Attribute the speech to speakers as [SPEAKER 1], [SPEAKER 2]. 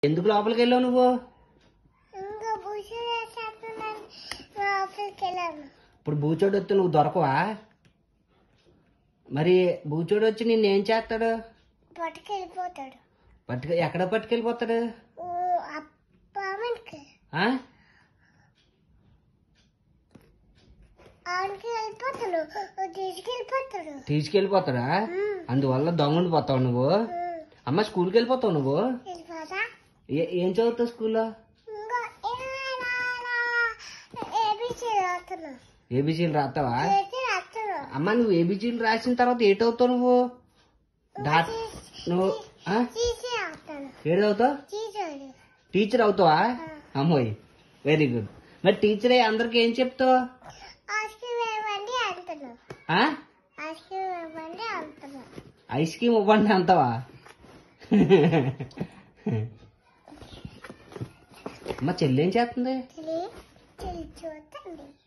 [SPEAKER 1] ఎందుకు లోపలికి వెళ్ళావు నువ్వు? ఇప్పుడు బూచోడు వస్తే నువ్వు దొరకవా? మరి బూచోడు వచ్చి నిన్నేం చేస్తాడు? ఎక్కడ పట్టుకెళ్ళిపోతాడు? తీసుకెళ్ళిపోతాడా? అందువల్ల దొంగండి పోతావు నువ్వు. అమ్మ స్కూల్కి వెళ్ళిపోతావు నువ్వు? ఏం చదువుతావు స్కూల్లో? ఏబిసీలు రాస్తావా? అమ్మ నువ్వు ఏబిసీలు రాసిన తర్వాత ఏటవుతావు నువ్వు? నువ్వు ఏడవుతావు? టీచర్ అవుతావా? అమ్మోయ్ వెరీ గుడ్. మరి టీచర్ అయ్యి అందరికి ఏం చెప్తావు? ఐస్ క్రీమ్ ఇవ్వండి అంటావా? అమ్మ చెల్లి ఏం చేస్తుంది?